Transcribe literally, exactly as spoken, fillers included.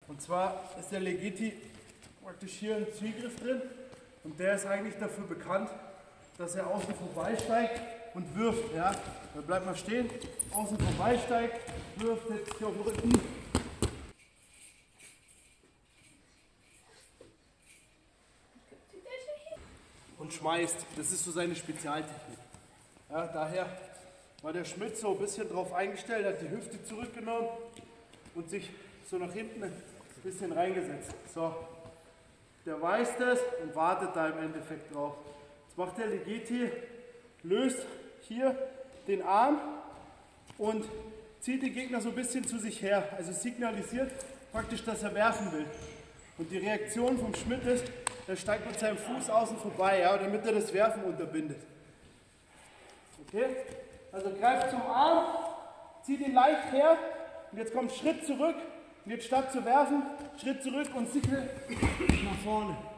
Und zwar ist der Legiti praktisch hier ein Zielgriff drin und der ist eigentlich dafür bekannt, dass er außen vorbeisteigt und wirft. Ja? Da bleibt mal stehen, außen vorbeisteigt, wirft jetzt hier auf den Rücken. Und schmeißt. Das ist so seine Spezialtechnik. Ja, daher war der Schmidt so ein bisschen drauf eingestellt, hat die Hüfte zurückgenommen und sich so nach hinten ein bisschen reingesetzt. So, der weiß das und wartet da im Endeffekt drauf. Jetzt macht der Legiti, löst hier den Arm und zieht den Gegner so ein bisschen zu sich her. Also signalisiert praktisch, dass er werfen will. Und die Reaktion vom Schmidt ist, er steigt mit seinem Fuß außen vorbei, ja, damit er das Werfen unterbindet. Okay? Also greift zum Arm, zieht ihn leicht her und jetzt kommt Schritt zurück. Und jetzt statt zu werfen, Schritt zurück und Signal nach vorne.